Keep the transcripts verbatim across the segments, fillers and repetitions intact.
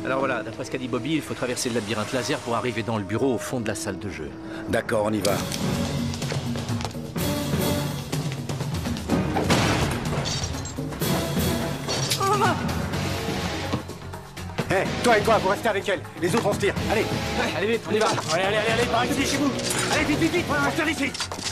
Alors voilà, d'après ce qu'a dit Bobby, il faut traverser le labyrinthe laser pour arriver dans le bureau au fond de la salle de jeu. D'accord, on y va. Hé, hey, toi et toi, vous restez avec elle. Les autres, on se tire. Allez. Ouais, allez vite, on y va. Allez, allez, allez, allez, par ici, chez vous. Allez, vite, vite, vite, on va rester ici.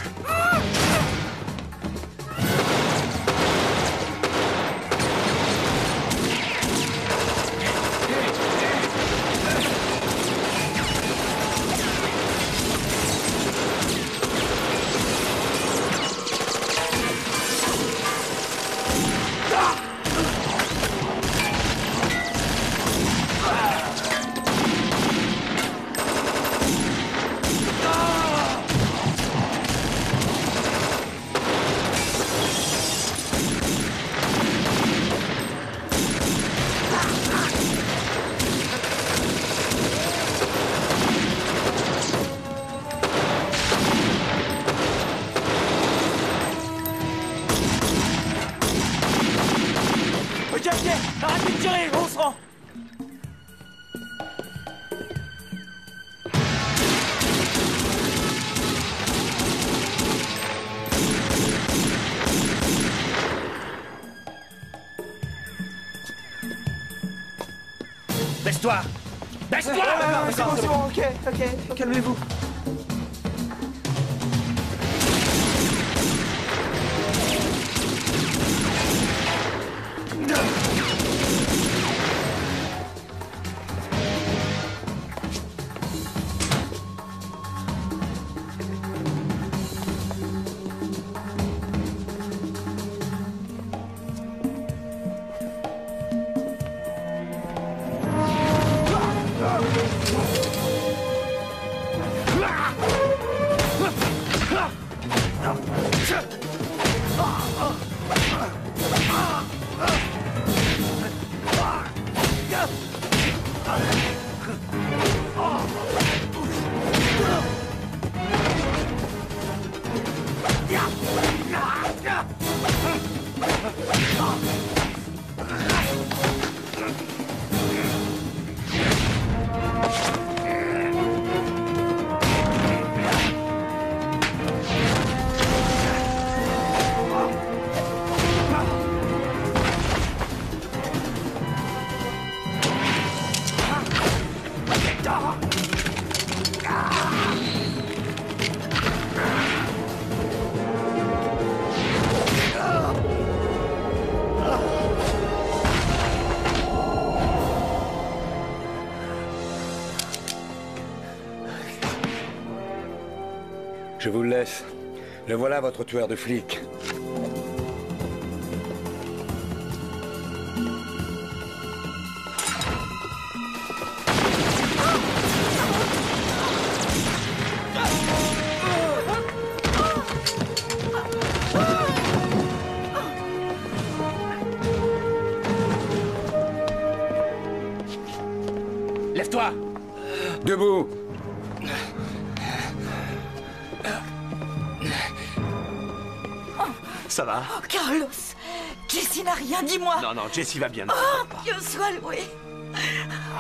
Ok, ok, arrêtez de tirer, on se rend. Baisse-toi. Baisse-toi. C'est bon, c'est bon, ok, ok, calmez-vous. Je vous le laisse. Le voilà, votre tueur de flics. Lève-toi. Debout. Ça va? Oh, Carlos, Jessie n'a rien, dis-moi. Non, non, Jessie va bien. Oh, Dieu soit loué.